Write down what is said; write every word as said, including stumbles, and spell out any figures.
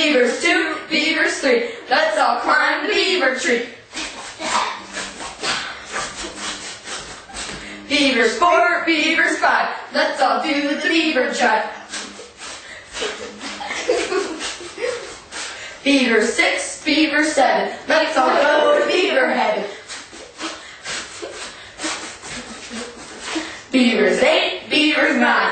Beavers two, beavers three, let's all climb the beaver tree. Beavers four, beavers five, let's all do the beaver jive. Beaver six, beaver seven, let's all go to beaver heaven. Beavers eight, beavers nine,